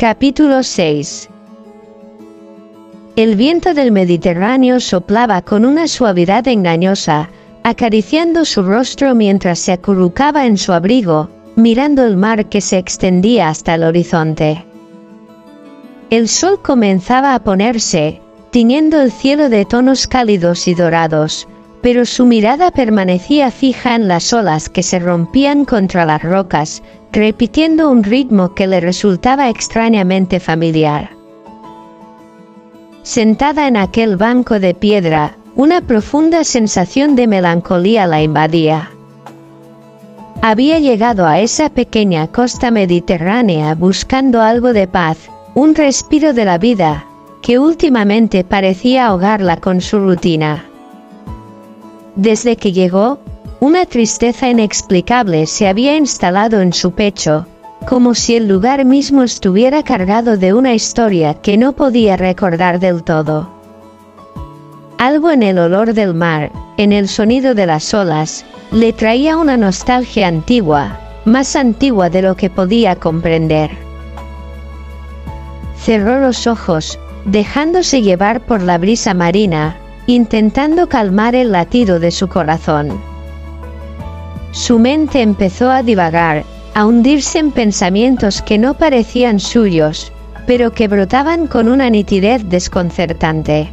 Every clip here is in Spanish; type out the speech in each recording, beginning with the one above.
Capítulo 6. El viento del Mediterráneo soplaba con una suavidad engañosa, acariciando su rostro mientras se acurrucaba en su abrigo, mirando el mar que se extendía hasta el horizonte. El sol comenzaba a ponerse, tiñendo el cielo de tonos cálidos y dorados, pero su mirada permanecía fija en las olas que se rompían contra las rocas, repitiendo un ritmo que le resultaba extrañamente familiar. Sentada en aquel banco de piedra, una profunda sensación de melancolía la invadía. Había llegado a esa pequeña costa mediterránea buscando algo de paz, un respiro de la vida, que últimamente parecía ahogarla con su rutina. Desde que llegó, una tristeza inexplicable se había instalado en su pecho, como si el lugar mismo estuviera cargado de una historia que no podía recordar del todo. Algo en el olor del mar, en el sonido de las olas, le traía una nostalgia antigua, más antigua de lo que podía comprender. Cerró los ojos, dejándose llevar por la brisa marina, intentando calmar el latido de su corazón. Su mente empezó a divagar, a hundirse en pensamientos que no parecían suyos, pero que brotaban con una nitidez desconcertante.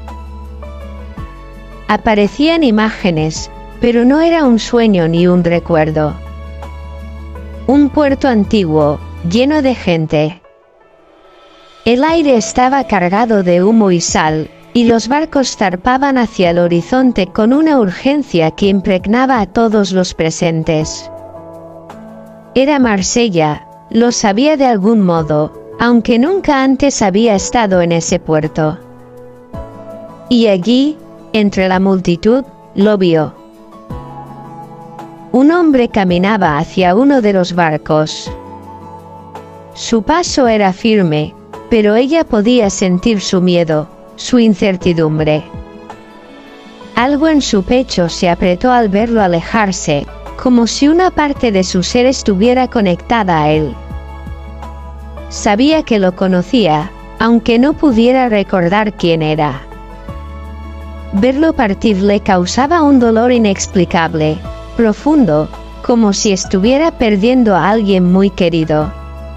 Aparecían imágenes, pero no era un sueño ni un recuerdo. Un puerto antiguo, lleno de gente. El aire estaba cargado de humo y sal, y los barcos zarpaban hacia el horizonte con una urgencia que impregnaba a todos los presentes. Era Marsella, lo sabía de algún modo, aunque nunca antes había estado en ese puerto. Y allí, entre la multitud, lo vio. Un hombre caminaba hacia uno de los barcos. Su paso era firme, pero ella podía sentir su miedo, su incertidumbre. Algo en su pecho se apretó al verlo alejarse, como si una parte de su ser estuviera conectada a él. Sabía que lo conocía, aunque no pudiera recordar quién era. Verlo partir le causaba un dolor inexplicable, profundo, como si estuviera perdiendo a alguien muy querido.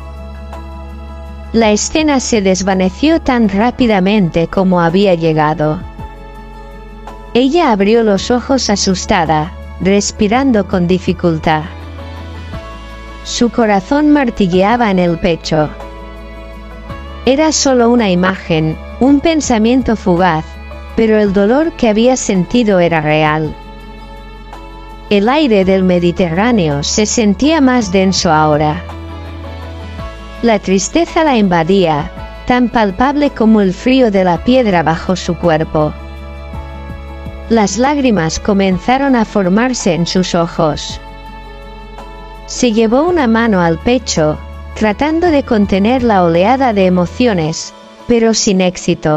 La escena se desvaneció tan rápidamente como había llegado. Ella abrió los ojos asustada, respirando con dificultad. Su corazón martilleaba en el pecho. Era solo una imagen, un pensamiento fugaz, pero el dolor que había sentido era real. El aire del Mediterráneo se sentía más denso ahora. La tristeza la invadía, tan palpable como el frío de la piedra bajo su cuerpo. Las lágrimas comenzaron a formarse en sus ojos. Se llevó una mano al pecho, tratando de contener la oleada de emociones, pero sin éxito.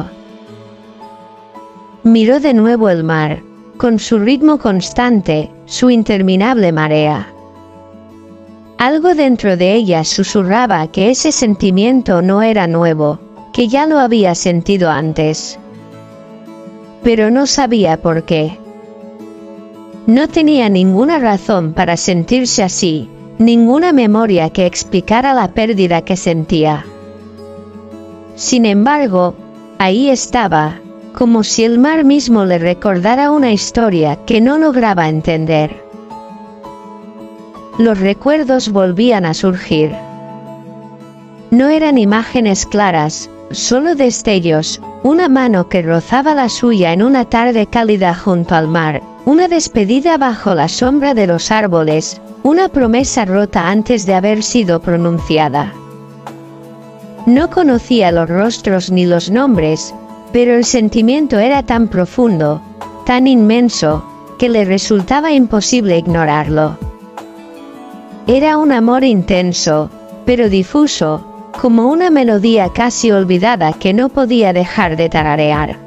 Miró de nuevo el mar, con su ritmo constante, su interminable marea. Algo dentro de ella susurraba que ese sentimiento no era nuevo, que ya lo había sentido antes. Pero no sabía por qué. No tenía ninguna razón para sentirse así, ninguna memoria que explicara la pérdida que sentía. Sin embargo, ahí estaba, como si el mar mismo le recordara una historia que no lograba entender. Los recuerdos volvían a surgir. No eran imágenes claras, solo destellos, una mano que rozaba la suya en una tarde cálida junto al mar, una despedida bajo la sombra de los árboles, una promesa rota antes de haber sido pronunciada. No conocía los rostros ni los nombres, pero el sentimiento era tan profundo, tan inmenso, que le resultaba imposible ignorarlo. Era un amor intenso, pero difuso, como una melodía casi olvidada que no podía dejar de tararear.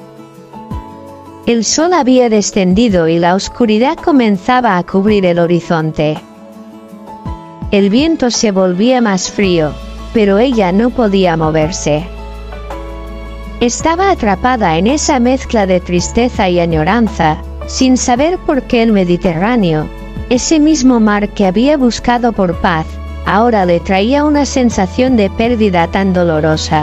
El sol había descendido y la oscuridad comenzaba a cubrir el horizonte. El viento se volvía más frío, pero ella no podía moverse. Estaba atrapada en esa mezcla de tristeza y añoranza, sin saber por qué el Mediterráneo, ese mismo mar que había buscado por paz, ahora le traía una sensación de pérdida tan dolorosa.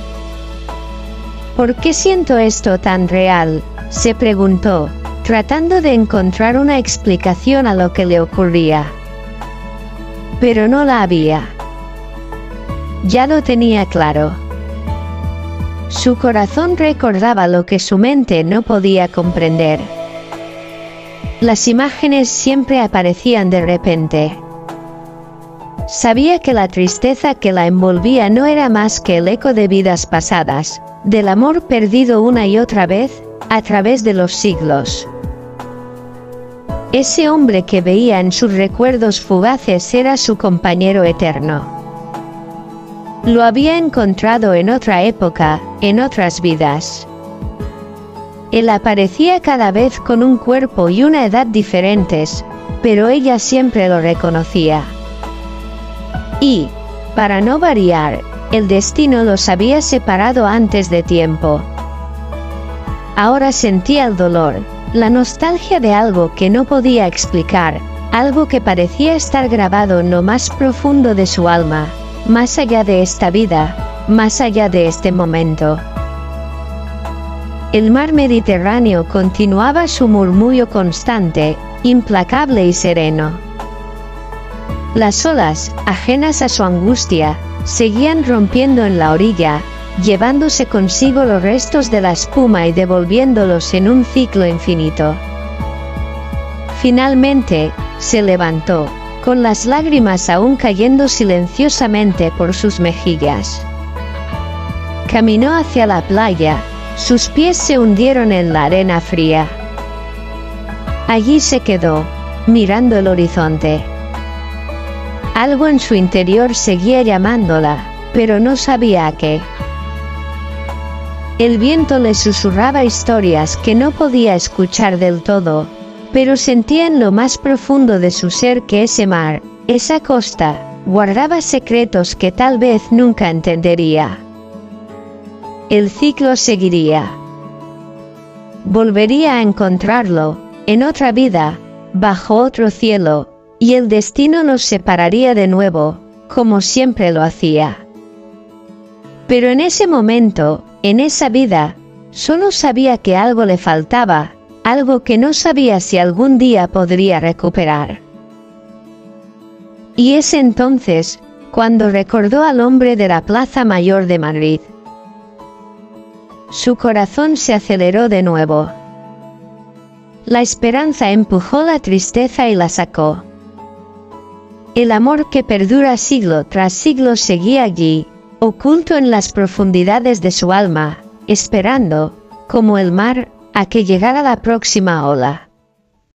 ¿Por qué siento esto tan real?, se preguntó, tratando de encontrar una explicación a lo que le ocurría. Pero no la había. Ya lo tenía claro. Su corazón recordaba lo que su mente no podía comprender. Las imágenes siempre aparecían de repente. Sabía que la tristeza que la envolvía no era más que el eco de vidas pasadas, del amor perdido una y otra vez, a través de los siglos. Ese hombre que veía en sus recuerdos fugaces era su compañero eterno. Lo había encontrado en otra época, en otras vidas. Él aparecía cada vez con un cuerpo y una edad diferentes, pero ella siempre lo reconocía. Y, para no variar, el destino los había separado antes de tiempo. Ahora sentía el dolor, la nostalgia de algo que no podía explicar, algo que parecía estar grabado en lo más profundo de su alma, más allá de esta vida, más allá de este momento. El mar Mediterráneo continuaba su murmullo constante, implacable y sereno. Las olas, ajenas a su angustia, seguían rompiendo en la orilla, llevándose consigo los restos de la espuma y devolviéndolos en un ciclo infinito. Finalmente, se levantó, con las lágrimas aún cayendo silenciosamente por sus mejillas. Caminó hacia la playa, sus pies se hundieron en la arena fría. Allí se quedó, mirando el horizonte. Algo en su interior seguía llamándola, pero no sabía a qué. El viento le susurraba historias que no podía escuchar del todo, pero sentía en lo más profundo de su ser que ese mar, esa costa, guardaba secretos que tal vez nunca entendería. El ciclo seguiría. Volvería a encontrarlo, en otra vida, bajo otro cielo, y el destino los separaría de nuevo, como siempre lo hacía. Pero en ese momento, en esa vida, solo sabía que algo le faltaba, algo que no sabía si algún día podría recuperar. Y es entonces, cuando recordó al hombre de la Plaza Mayor de Madrid. Su corazón se aceleró de nuevo. La esperanza empujó la tristeza y la sacó. El amor que perdura siglo tras siglo seguía allí, oculto en las profundidades de su alma, esperando, como el mar, a que llegara la próxima ola.